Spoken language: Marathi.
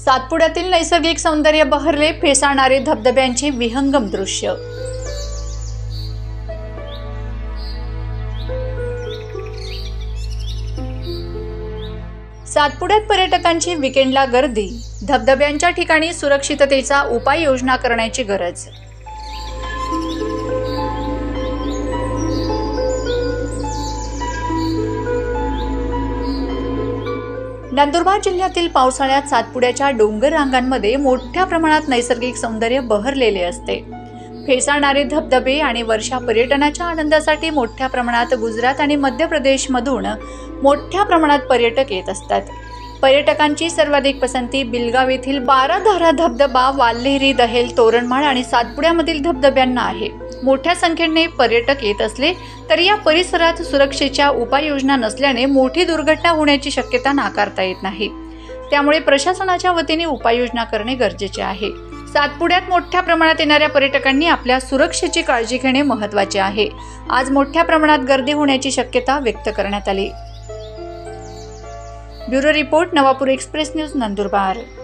सातपुड्यातील नैसर्गिक सौंदर्य बहरले, फेसाळणारे धबधब्यांचे विहंगम दृश्य। सातपुड्यात पर्यटकांची विकेंडला गर्दी, धबधब्यांच्या ठिकाणी सुरक्षिततेचा उपाययोजना करण्याची गरज। नंदुरबार जिल्ह्यातील पावसाळ्यात सातपुड्याच्या डोंगर रांगांमध्ये मोठ्या प्रमाणात नैसर्गिक सौंदर्य बहरलेले असते। फेसाळणारे धबधबे आणि वर्षा पर्यटनाच्या आनंदासाठी मोठ्या प्रमाणात गुजरात आणि मध्य प्रदेशमधून मोठ्या प्रमाणात पर्यटक येत असतात। पर्यटकांची सर्वाधिक पसंती बिलगाव येथील बाराधारा धबधबा, वाल्हेरी, दहेल, तोरणमाळ आणि सातपुड्यामधील धबधब्यांना आहे। मोठ्या संख्येने पर्यटक येत असले तरी या परिसरात सुरक्षेच्या उपाययोजना नसल्याने मोठी दुर्घटना होण्याची शक्यता नाकारता येत नाही। त्यामुळे प्रशासनाच्या वतीने उपाययोजना करणे गरजेचे आहे। सातपुड्यात मोठ्या प्रमाणात येणाऱ्या पर्यटकांनी आपल्या सुरक्षेची काळजी घेणे महत्त्वाचे आहे। आज मोठ्या प्रमाणात गर्दी होण्याची शक्यता व्यक्त करण्यात आली। Bureau report, Navapur express news, Nandurbar.